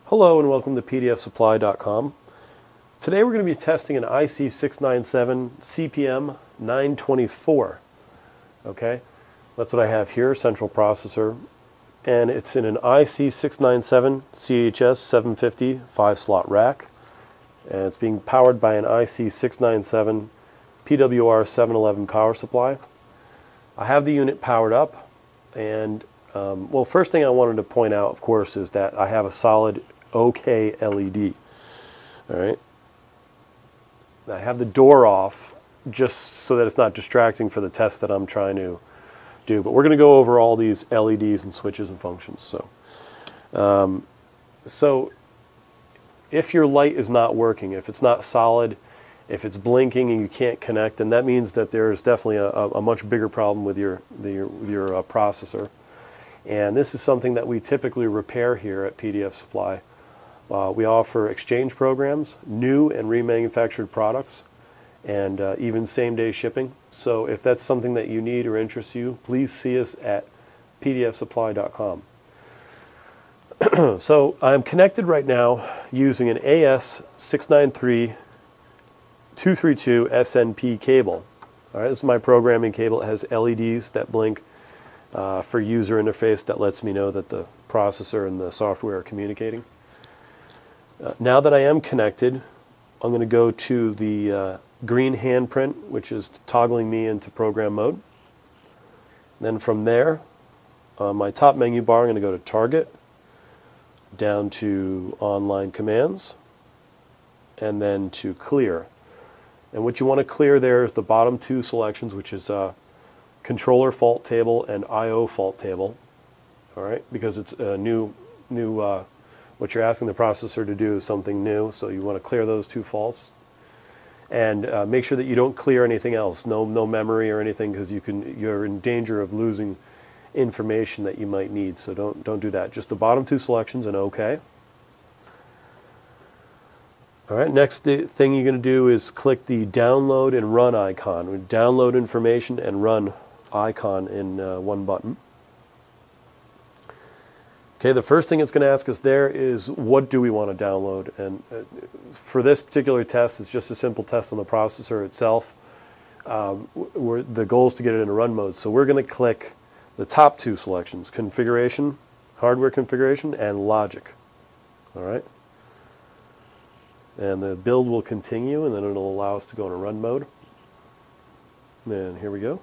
Hello and welcome to pdfsupply.com. Today we're going to be testing an IC697CPM924. Okay, that's what I have here, central processor, and it's in an IC697CHS750 5-slot rack, and it's being powered by an IC697 PWR711 power supply. I have the unit powered up, and well, first thing I wanted to point out, of course, is that I have a solid OK LED. All right. I have the door off just so that it's not distracting for the test that I'm trying to do. But we're going to go over all these LEDs and switches and functions. So if your light is not working, if it's not solid, if it's blinking and you can't connect, then that means that there's definitely a much bigger problem with your processor. And this is something that we typically repair here at PDF Supply. We offer exchange programs, new and remanufactured products, and even same-day shipping. So if that's something that you need or interests you, please see us at pdfsupply.com. So I'm connected right now using an AS693 232 SNP cable. All right, this is my programming cable. It has LEDs that blink for user interface that lets me know that the processor and the software are communicating. Now that I am connected, I'm going to go to the green handprint, which is toggling me into program mode. Then from there, my top menu bar, I'm going to go to Target, down to Online Commands, and then to Clear. And what you want to clear there is the bottom two selections, which is Controller Fault Table and I/O Fault Table. All right, because it's a new what you're asking the processor to do is something new, so you want to clear those two faults. And make sure that you don't clear anything else, no memory or anything, because you're in danger of losing information that you might need. So don't do that. Just the bottom two selections and OK. All right, next thing you're going to do is click the download and run icon. We download information and run icon in one button. Okay, the first thing it's going to ask us there is what do we want to download, and for this particular test it's just a simple test on the processor itself. The goal is to get it in a run mode, so we're going to click the top two selections: configuration, hardware configuration, and logic. All right, and the build will continue, and then it'll allow us to go in a run mode. And here we go.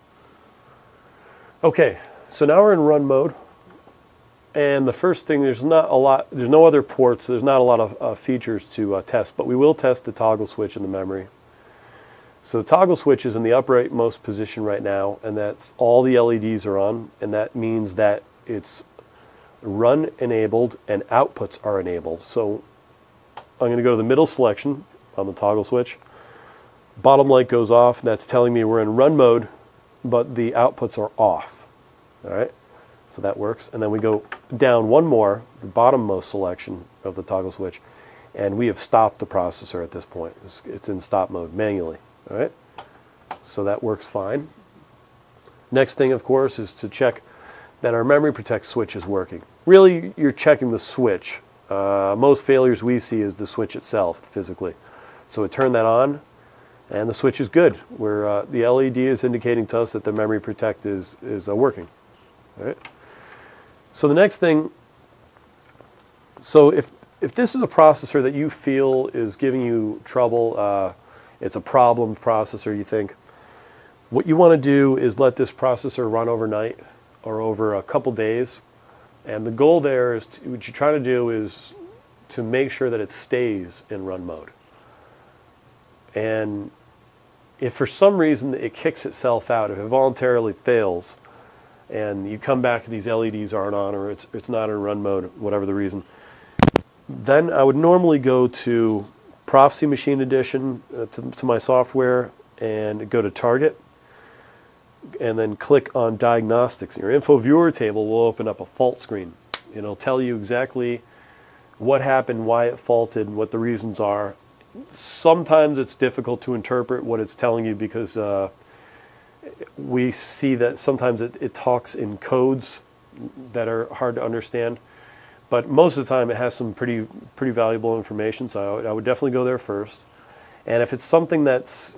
Okay, so now we're in run mode. And the first thing, there's no other ports, there's not a lot of features to test, but we will test the toggle switch in the memory. So the toggle switch is in the uprightmost position right now, and that's all the LEDs are on, and that means that it's run enabled and outputs are enabled. So I'm going to go to the middle selection on the toggle switch. Bottom light goes off, and that's telling me we're in run mode, but the outputs are off. All right? So that works. And then we go down one more, the bottommost selection of the toggle switch, and we have stopped the processor at this point. It's in stop mode manually. All right? So that works fine. Next thing, of course, is to check that our memory protect switch is working. Really, you're checking the switch. Most failures we see is the switch itself, physically. So we turn that on, and the switch is good. Where the LED is indicating to us that the memory protect is working. All right? So the next thing, so if this is a processor that you feel is giving you trouble, it's a problem processor, you think, what you want to do is let this processor run overnight or over a couple days. And the goal there is, what you try to do is to make sure that it stays in run mode. And if for some reason it kicks itself out, if it voluntarily fails, and you come back and these LEDs aren't on, or it's not in run mode, whatever the reason, then I would normally go to Prophecy Machine Edition to my software and go to Target, and then click on Diagnostics. Your info viewer table will open up a fault screen. It'll tell you exactly what happened, why it faulted, what the reasons are. Sometimes it's difficult to interpret what it's telling you because we see that sometimes it talks in codes that are hard to understand. But most of the time it has some pretty valuable information, so I would definitely go there first. And if it's something that's,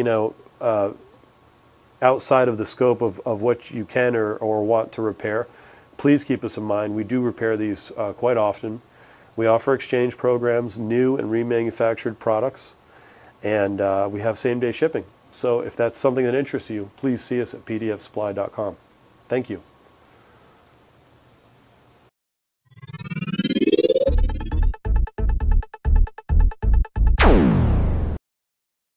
outside of the scope of what you can or want to repair, please keep us in mind. We do repair these quite often. We offer exchange programs, new and remanufactured products, and we have same-day shipping. So if that's something that interests you, please see us at pdfsupply.com. Thank you.